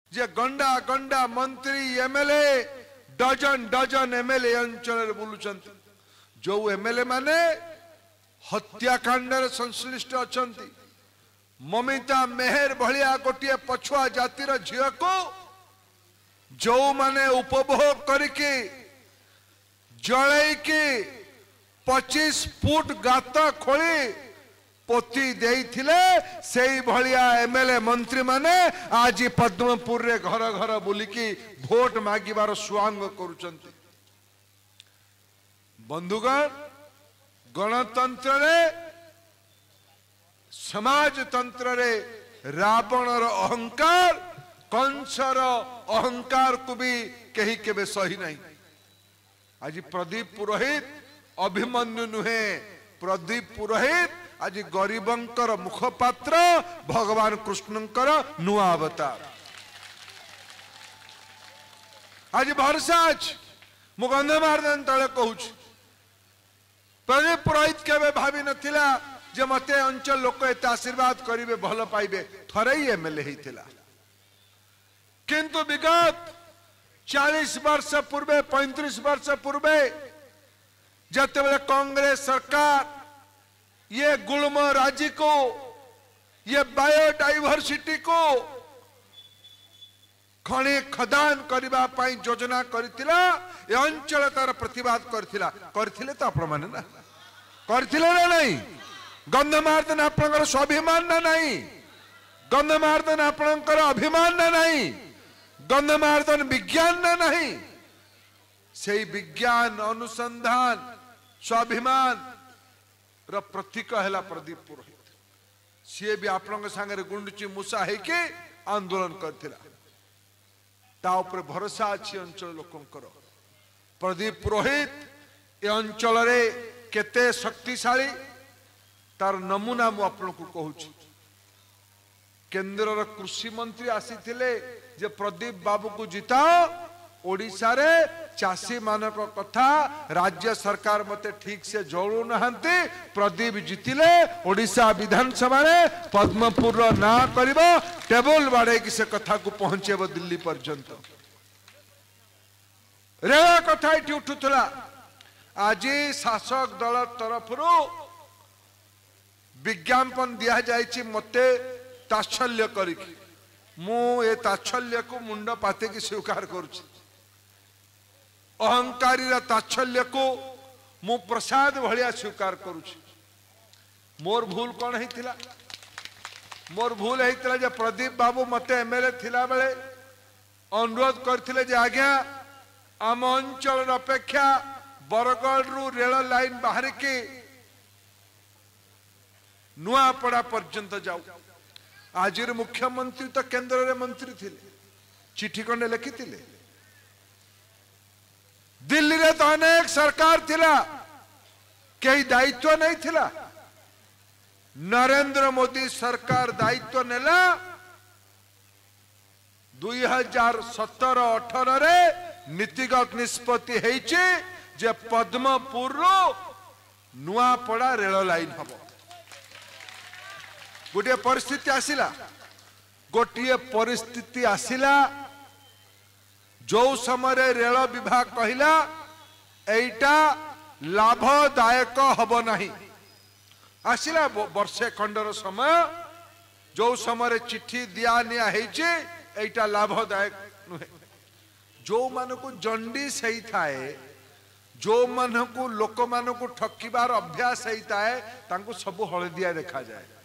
जे गंडा गंडा मंत्री एमएलए डजन डजन एमएलए अंचल बुलुचंत जो एमएलए माने हत्याकांड संश्लिष्ट अछंती ममिता मेहर भलिया गोटे पछुआ जातिर झील को जो माने उपभोग करके जड़े के 25 फुट गात खोली पोती देइथिले सेई भलिया एमएलए मंत्री माने आज पद्मपुर रे घर घर बुलिकी भोट मागिबार स्वांग करूचंती। बंधुगण गणतंत्र रे समाजतंत्र रे रावणर अहंकार कंसर अहंकार को भी कहीं केबे सही नहीं। आज प्रदीप पुरोहित अभिमन्यु नुहे प्रदीप पुरोहित आज गरीबंकर मुखपात्र भगवान कृष्णंकर नुआ अवतार। आज भरसा आज मु गंधमार्दन तले कहूच प्रदीप पुरोहित केबे भावी नथिला जे मते अंचल लोक एत आशीर्वाद करिवे भल पाइबे थरे ही एमएलए हिथिला किंतु विगत 40 वर्ष पूर्वे 35 वर्ष पूर्वे जते कांग्रेस सरकार ये गुलम राजी को ये बायोडाइवर्सिटी को खनि खदान करबा पई योजना करथिला ए अंचल तार प्रतिवाद करथिले तो आपण माने ना करथिले ना नहीं गंधमार्दन आपनकर स्वाभिमान ना नहीं गंधमार्दन आपनकर अभिमान ना नहीं गंधमार्दन विज्ञान ना नहीं से विज्ञान अनुसंधान स्वाभिमान र प्रतीक है प्रदीप पुरोहित सी भी आपण सांगे गुंडुची मूसा है आंदोलन कर भरोसा अच्छी अंचल लोकंकर प्रदीप पुरोहित ए अंचल रे केते शक्तिशाली तार नमूना मु आपण को कहूँ केंद्र कृषि मंत्री आसी जे प्रदीप बाबू को जिताओ ओडिशा रे चाषी मानक कथा राज्य सरकार मते ठीक से जोड़ू नहांती प्रदीप जितिले ओडिशा विधानसभा रे पद्मपुर ना करिबो टेबल बाड़े कि से कथा को पहुंचेबो दिल्ली पर्यंत रेवा कथा इठी उठुतला आज शासक दल तरफ विज्ञापन दिया जायछि मते ताच्छल्य करिकि मु ए ताच्छल्य को मुंड पाते की स्वीकार करूछि अहंकारी ताच्छल्य को मु प्रसाद भलिया स्वीकार करूछि मोर भूल कौन है मोर भूल है जे प्रदीप बाबू मते एमएलए थिला बेले अनुरोध करथिले जे आज्ञा आम अंचल अपेक्षा बरगढ़ रु रेल लाइन बाहर के नुआपड़ा पर्यंत जाऊ आज मुख्यमंत्री तो केंद्र रे मंत्री थिले चिठी कंडे लिखी दिल्ली रे तो अनेक सरकार थिला कई दायित्व नहीं थिला नरेंद्र मोदी सरकार दायित्व नेला 2017-18 रे नीतिगत निष्पत्ति हेइचे जे पद्मपुर रो नुआपड़ा रेल लाइन हबो गोटे परिस्थिति आसिला जो समय रेल विभाग कहला एटा लाभदायक हब नहीं आसिला वर्षे खंडर समय जो समय चिट्ठी दिया निया एटा लाभदायक नुहे जो मान को जंडिस थाए जो मान को लोक मान को ठकिबार अभ्यास होता है तांको सब हलदिया देखा जाए